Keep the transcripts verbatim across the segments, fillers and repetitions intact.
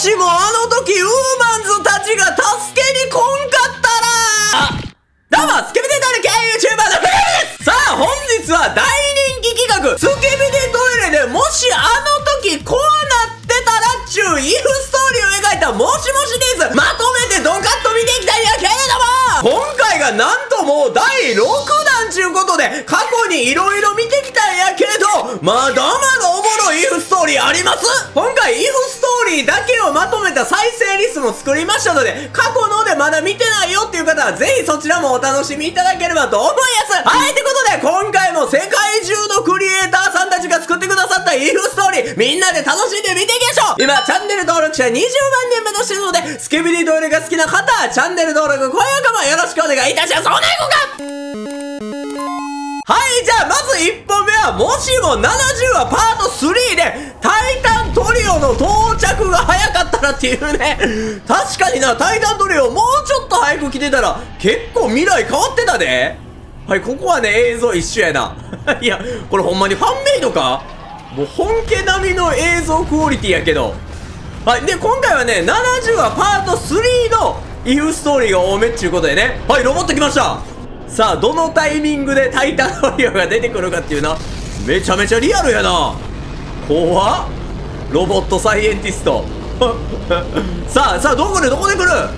しもあの時ウーマンズたちが助けに来んかったら、あ、どうもスケベデトイレ系 YouTuber のフレです。さあ本日は大人気企画、スケベデトイレでもしあの時こうなってたらっちゅうイフストーリーを描いたもしもしです。まとめてドカッと見ていきたいんやけれども、今回がなんともうだいろくだんちゅうことで、過去に色々見てきたんやけど、まだまだおもろいイフストーリーあります。今回イフストーリーだけをまとめた再生リストも作りましたので、過去のでまだ見てないよっていう方はぜひそちらもお楽しみいただければと思います。はい、ということで今回も世界中のクリエイターさんたちが作ってくださったイフストーリー、みんなで楽しんで見ていきましょう。今チャンネル登録者にじゅうまんにんめとしてるので、スケビディトイレが好きな方はチャンネル登録、高評価もよろしくお願いいたします。お願いこうか。はい、じゃあまずいっぽんめは、もしもななじゅうわパートスリーでタイタントリオの到着が早かったらっていうね。確かにな、タイタントリオもうちょっと早く来てたら結構未来変わってたで。はい、ここはね映像一緒やな。いやこれほんまにファンメイドか、もう本家並みの映像クオリティやけど。はい、で今回はねななじゅうわパートスリーのイフストーリーが多めっちゅうことでね。はい、ロボット来ました。さあどのタイミングでタイタントリオが出てくるかっていうな、めちゃめちゃリアルやな。怖っ、ロボットサイエンティスト。さあさあどこでどこで来る。はい、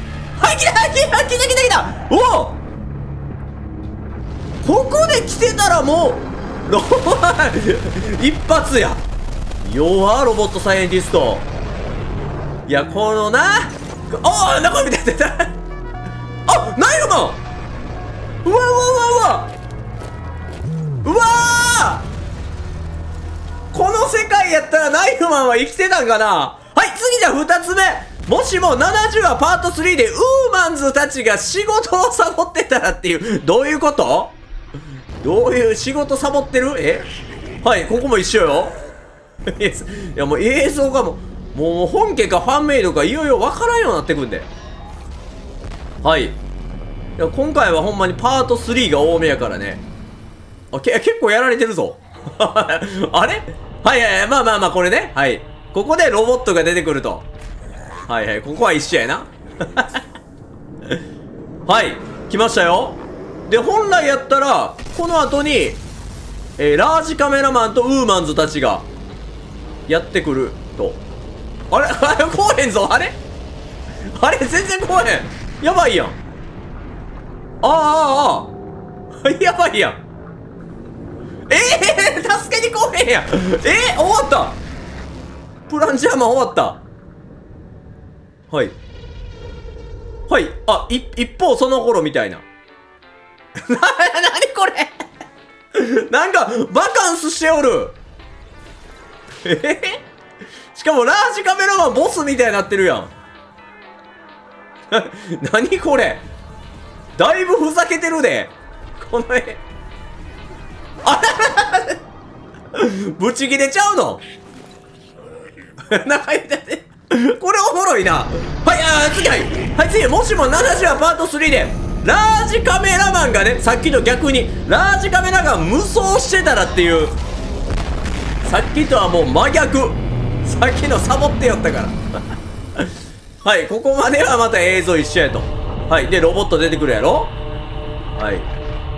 来た来た来た来た来た。おお、ここで来てたらもうロ一発や。弱ロボットサイエンティスト。いやこのな、ああ中見てた。あ、ナイフマン。うわうわうわうわうわー、この世界やったらナイフマンは生きてたんかな。はい、次じゃあふたつめ。もしもななじゅうわパートスリーでウーマンズたちが仕事をサボってたらっていう、どういうこと？どういう仕事サボってる？え、はい、ここも一緒よ。いやもう映像がもうもう本家かファンメイドかいよいよわからんようになってくんで。はい、いや今回はほんまにパートスリーが多めやからね。あ、け結構やられてるぞ。あれ、はいはいはい、まあまあまあこれね。はい、ここでロボットが出てくると。はいはい、ここは一緒やな。はい、来ましたよ。で本来やったらこの後に、えー、ラージカメラマンとウーマンズたちがやってくると。あれあれ来おへんぞ。あれあれ全然来おへん。やばいやん。ああああああやばいやん。ええー、助けに来おへんやん。えー、終わった。プランジャーマン終わった。はいはい、あ、い一方その頃みたいな。な、なにこれ。なんかバカンスしておる。えー、しかもラージカメラマンボスみたいになってるやん。なにこれ、だいぶふざけてるでこの絵。あらららぶち切れちゃうの。中入っててこれおもろいな。はい、あ、次、はい、はい、次、もしもななじゅうわパートスリーでラージカメラマンがね、さっきと逆にラージカメラが無双してたらっていう。さっきとはもう真逆。さっきのサボってよったから。はい、ここまではまた映像一緒やと。はい、でロボット出てくるやろ。はい、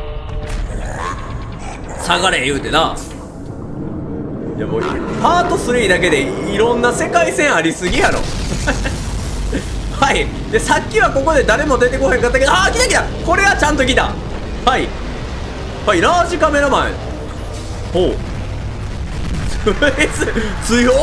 下がれ言うてな。いやもうパートスリーだけでいろんな世界線ありすぎやろ。はい、でさっきはここで誰も出てこへんかったけど、ああ来た来た、これはちゃんと来た。はいはい、ラージカメラマン。ほう強っ。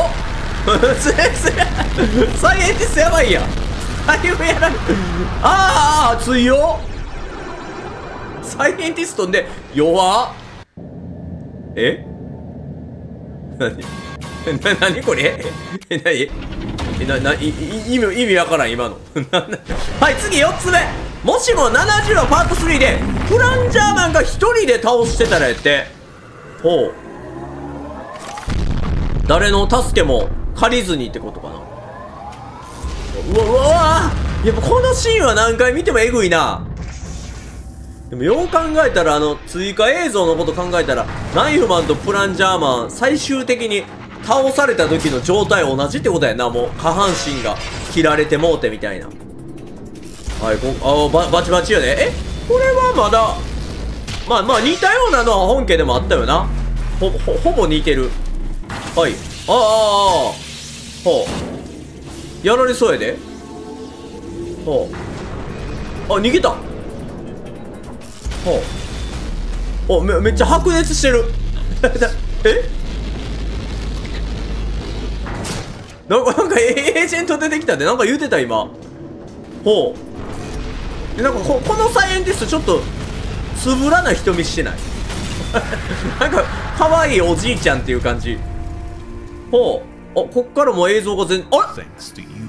サイエンティストやばいやん。だいぶやられる。ああ強っ。サイエンティストで弱っ。えなにな、なにこれ。え、なにえ、な、な、い、意味、意味わからん、今の。はい、次よっつめ。もしもななじゅうわパートスリーで、プランジャーマンが一人で倒してたらやって。ほう。誰の助けも借りずにってことかな。うわ、うわ、うわ、やっぱこのシーンは何回見てもエグいな。でもよう考えたら、あの追加映像のこと考えたらナイフマンとプランジャーマン最終的に倒された時の状態同じってことやな。もう下半身が切られてもうてみたいな。はい、こあババチバチやね。えこれはまだまあまあ似たようなのは本家でもあったよな。ほほほぼ似てる。はい。ああああほうやられそうやで。ほうあ逃げた。ほうお め, めっちゃ白熱してるえなんかなんかエージェント出てきたでなんか言うてた今。ほうなんか こ, このサイエンティストちょっとつぶらな瞳してないなんか可愛いおじいちゃんっていう感じ。ほうあこっからも映像が全あれえ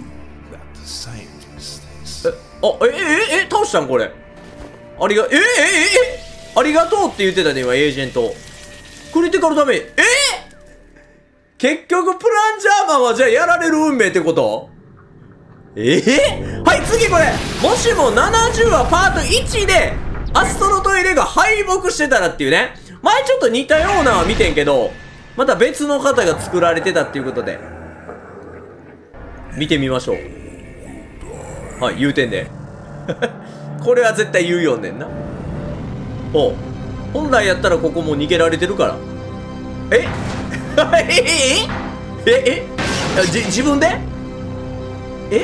あえええ倒したんこれ。ありがえええええありがとうって言ってたね今エージェント。クリティカルダメージえ結局プランジャーマンはじゃあやられる運命ってこと。ええはい次これもしもななじゅうわパートいちでアストロトイレが敗北してたらっていうね。前ちょっと似たようなのは見てんけどまた別の方が作られてたっていうことで見てみましょう。はい言うてんでこれは絶対言うよんねんな。ほう本来やったらここも逃げられてるからえええええじ自分でえ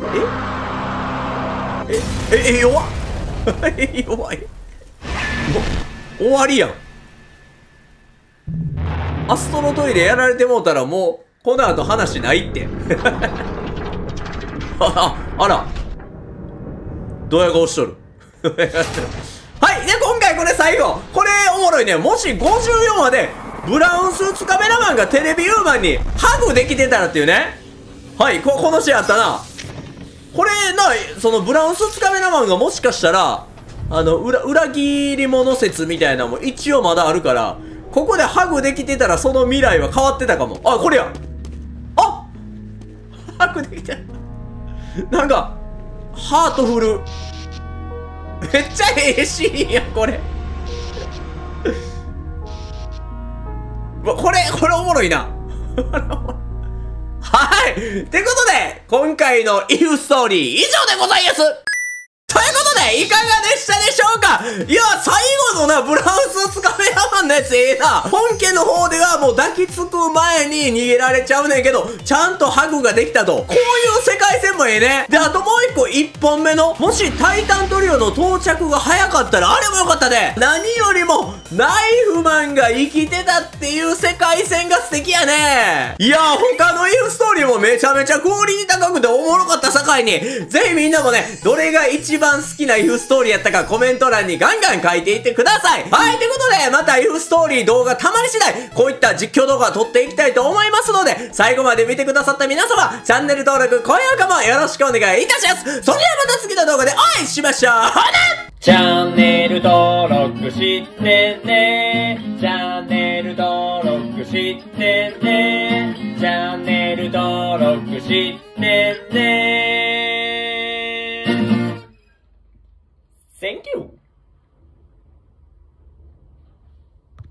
ええええ弱っ弱い終わりやん。アストロトイレやられてもうたらもうこの後話ないってああらドヤ顔しとるはいで今回これ最後これおもろいね。もしごじゅうよんわでブラウンスーツカメラマンがテレビウーマンにハグできてたらっていうね。はいここのシーンあったな。これなそのブラウンスーツカメラマンがもしかしたらあの裏裏切り者説みたいなのも一応まだあるからここでハグできてたらその未来は変わってたかも。あこれやあハグできてるなんかハートフルめっちゃええシーンやこれこれこれおもろいなはいってことで今回のイフストーリー以上でございます。ということでいかがでしたでしょうか。いや最後のなブラウンスーツカメラマンのやつええな。本家の方ではもう抱きつく前に逃げられちゃうねんけどちゃんとハグができたと。こういう世界線もええね。であともう一個いっぽんめのもしタイタントリオの到着が早かったらあれもよかったで。何よりもナイフマンが生きてたっていう世界線が素敵やね。いや他のイフストーリーもめちゃめちゃクオリティ高くておもろかったさかいにぜひみんなもねどれが一番好きなイフストーリーやったかコメント欄にガンガン書いていってください。はいということでまたイフストーリー動画たまり次第こういった実況動画を撮っていきたいと思いますので最後まで見てくださった皆様チャンネル登録高評価もよろしくお願いいたします。それではまた次の動画でお会いしましょう。ほなチャンネル登録してねチャンネル登録してねチャンネル登録して